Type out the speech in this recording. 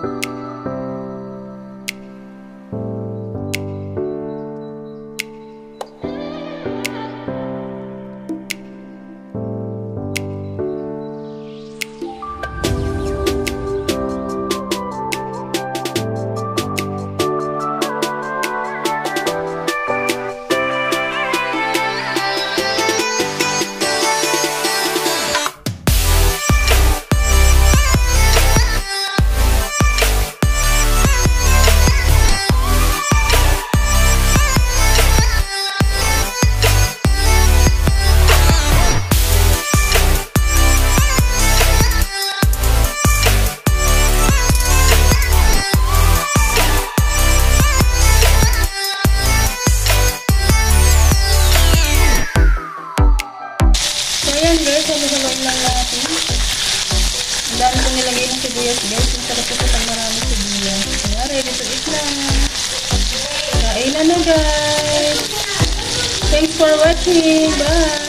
Ang dami kong nilagay ng sibuyas, guys. Yung sarap ito pag marami sibuyas. Kaya ready to eat na. Kain na, guys. Thanks for watching. Bye!